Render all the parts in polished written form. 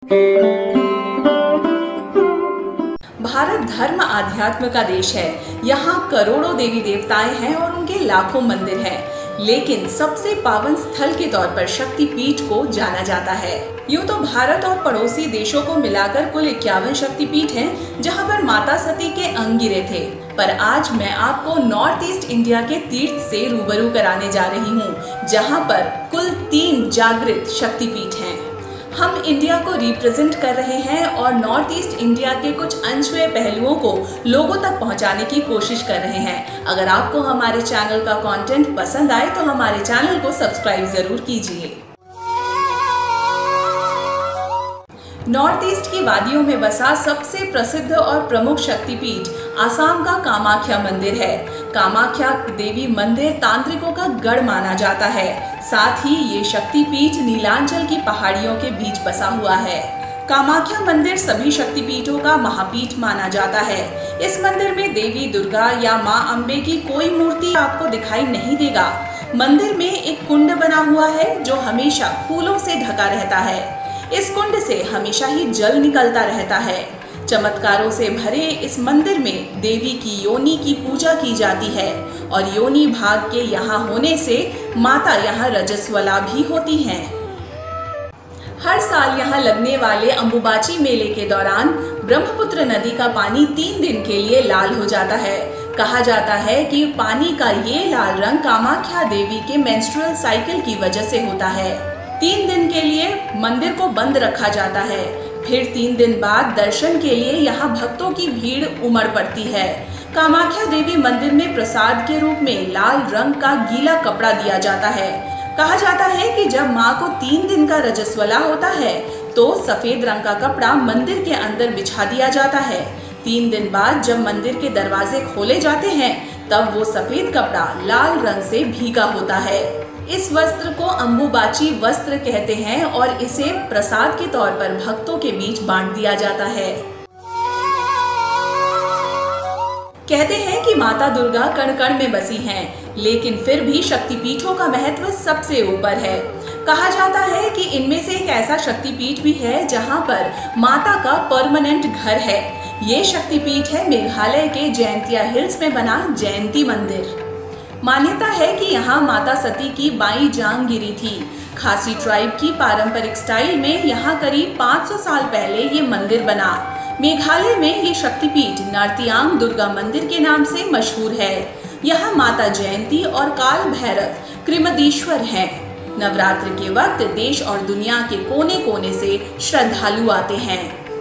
भारत धर्म आध्यात्म का देश है। यहाँ करोड़ों देवी देवताएं हैं और उनके लाखों मंदिर हैं। लेकिन सबसे पावन स्थल के तौर पर शक्ति पीठ को जाना जाता है। यूं तो भारत और पड़ोसी देशों को मिलाकर कुल 51 शक्ति पीठ हैं, जहाँ पर माता सती के अंग गिरे थे। पर आज मैं आपको नॉर्थ ईस्ट इंडिया के तीर्थ से रूबरू कराने जा रही हूँ, जहाँ पर कुल 3 जागृत शक्ति पीठ हैं। हम इंडिया को रिप्रेजेंट कर रहे हैं और नॉर्थ ईस्ट इंडिया के कुछ अनछुए पहलुओं को लोगों तक पहुंचाने की कोशिश कर रहे हैं। अगर आपको हमारे चैनल का कंटेंट पसंद आए तो हमारे चैनल को सब्सक्राइब जरूर कीजिए। नॉर्थ ईस्ट की वादियों में बसा सबसे प्रसिद्ध और प्रमुख शक्तिपीठ आसाम का कामाख्या मंदिर है। कामाख्या देवी मंदिर तांत्रिकों का गढ़ माना जाता है। साथ ही ये शक्तिपीठ नीलांचल की पहाड़ियों के बीच बसा हुआ है। कामाख्या मंदिर सभी शक्तिपीठों का महापीठ माना जाता है। इस मंदिर में देवी दुर्गा या मां अम्बे की कोई मूर्ति आपको दिखाई नहीं देगा। मंदिर में एक कुंड बना हुआ है जो हमेशा फूलों से ढका रहता है। इस कुंड से हमेशा ही जल निकलता रहता है। चमत्कारों से भरे इस मंदिर में देवी की योनि की पूजा की जाती है और योनि भाग के यहाँ होने से माता यहाँ रजस्वला भी होती हैं। हर साल यहाँ लगने वाले अंबुबाची मेले के दौरान ब्रह्मपुत्र नदी का पानी 3 दिन के लिए लाल हो जाता है। कहा जाता है कि पानी का ये लाल रंग कामाख्या देवी के मेंस्ट्रुअल साइकिल की वजह से होता है। 3 दिन के लिए मंदिर को बंद रखा जाता है। फिर 3 दिन बाद दर्शन के लिए यहाँ भक्तों की भीड़ उमड़ पड़ती है। कामाख्या देवी मंदिर में प्रसाद के रूप में लाल रंग का गीला कपड़ा दिया जाता है। कहा जाता है कि जब माँ को 3 दिन का रजस्वला होता है तो सफेद रंग का कपड़ा मंदिर के अंदर बिछा दिया जाता है। 3 दिन बाद जब मंदिर के दरवाजे खोले जाते हैं तब वो सफेद कपड़ा लाल रंग से भीगा होता है। इस वस्त्र को अंबुबाची वस्त्र कहते हैं और इसे प्रसाद के तौर पर भक्तों के बीच बांट दिया जाता है। कहते हैं कि माता दुर्गा कण कण में बसी हैं, लेकिन फिर भी शक्तिपीठों का महत्व सबसे ऊपर है। कहा जाता है कि इनमें से एक ऐसा शक्तिपीठ भी है जहां पर माता का परमानेंट घर है। ये शक्तिपीठ है मेघालय के जयंतिया हिल्स में बना जयंती मंदिर। मान्यता है कि यहाँ माता सती की बाई जांग गिरी थी। खासी ट्राइब की पारंपरिक स्टाइल में यहाँ करीब 500 साल पहले ये मंदिर बना। मेघालय में ये शक्तिपीठ नार्तियांग दुर्गा मंदिर के नाम से मशहूर है। यहाँ माता जयंती और काल भैरव त्रिमदीश्वर हैं। नवरात्र के वक्त देश और दुनिया के कोने कोने से श्रद्धालु आते हैं।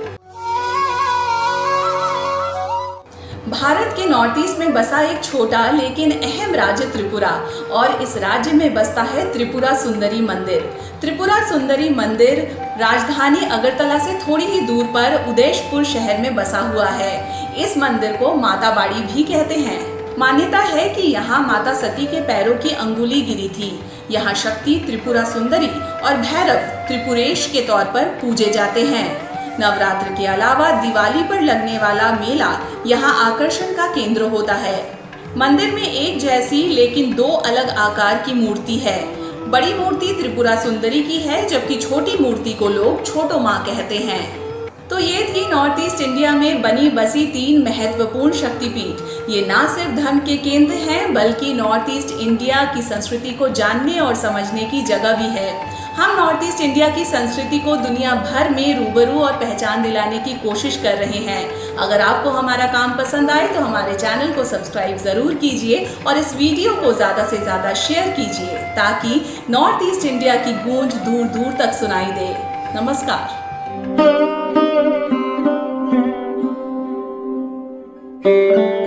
भारत के नॉर्थ ईस्ट में बसा एक छोटा लेकिन अहम राज्य त्रिपुरा और इस राज्य में बसता है त्रिपुरा सुंदरी मंदिर। त्रिपुरा सुंदरी मंदिर राजधानी अगरतला से थोड़ी ही दूर पर उदयपुर शहर में बसा हुआ है। इस मंदिर को माता बाड़ी भी कहते हैं। मान्यता है कि यहाँ माता सती के पैरों की अंगुली गिरी थी। यहाँ शक्ति त्रिपुरा सुंदरी और भैरव त्रिपुरेश के तौर पर पूजे जाते हैं। नवरात्र के अलावा दिवाली पर लगने वाला मेला यहाँ आकर्षण का केंद्र होता है। मंदिर में एक जैसी लेकिन 2 अलग आकार की मूर्ति है। बड़ी मूर्ति त्रिपुरा सुंदरी की है, जबकि छोटी मूर्ति को लोग छोटो माँ कहते हैं। तो ये थी नॉर्थ ईस्ट इंडिया में बनी बसी 3 महत्वपूर्ण शक्तिपीठ। ये ना सिर्फ धर्म के केंद्र हैं, बल्कि नॉर्थ ईस्ट इंडिया की संस्कृति को जानने और समझने की जगह भी है। हम नॉर्थ ईस्ट इंडिया की संस्कृति को दुनिया भर में रूबरू और पहचान दिलाने की कोशिश कर रहे हैं। अगर आपको हमारा काम पसंद आए तो हमारे चैनल को सब्सक्राइब जरूर कीजिए और इस वीडियो को ज़्यादा से ज़्यादा शेयर कीजिए ताकि नॉर्थ ईस्ट इंडिया की गूंज दूर दूर तक सुनाई दे। नमस्कार। Thank you.